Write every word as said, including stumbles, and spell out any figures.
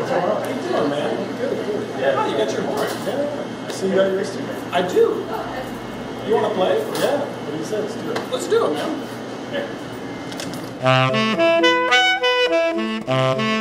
What's going on? How you doing, man? Good, good. Yeah. Oh, you got your horn. Yeah. I see you got your instrument. I do. You want to play? Yeah. What do you say? Let's do it. Let's do it, man. Here.